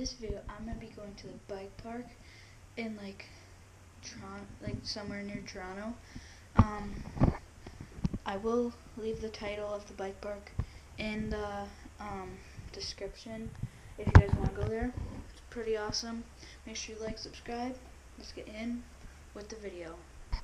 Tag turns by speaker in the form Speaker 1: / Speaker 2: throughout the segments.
Speaker 1: this video, I'm gonna be going to the bike park in somewhere near Toronto. I will leave the title of the bike park in the description if you guys want to go there. It's pretty awesome. Make sure you like, subscribe. Let's get in with the video.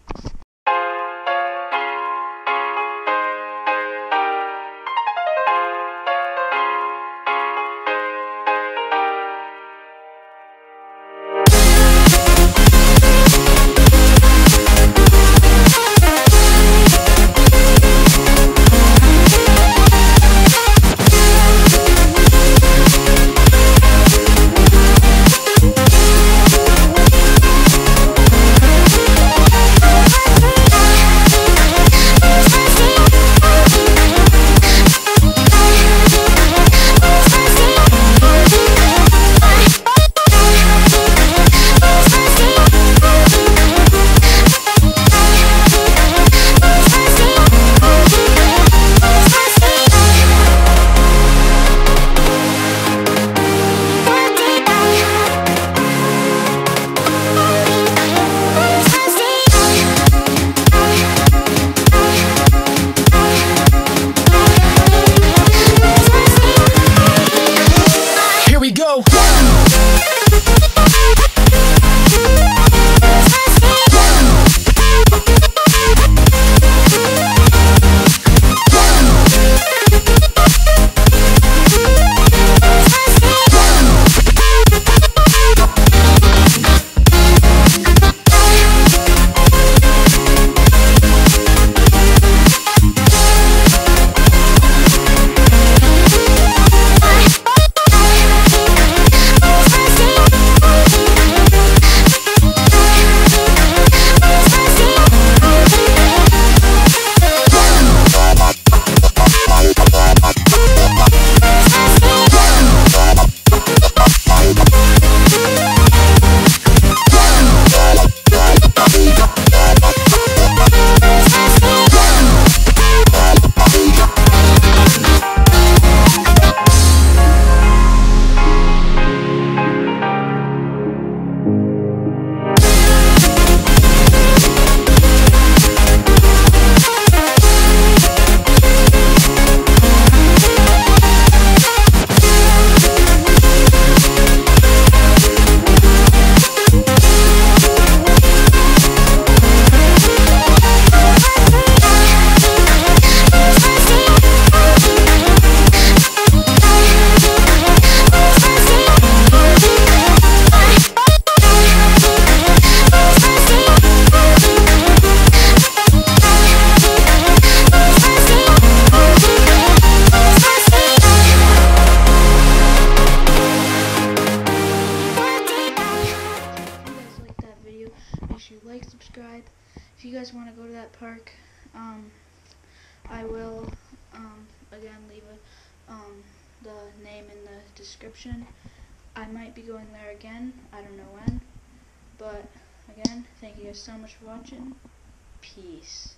Speaker 1: Make sure you like, subscribe. If you guys want to go to that park, I will again leave the name in the description. I might be going there again. I don't know when. But again, thank you guys so much for watching. Peace.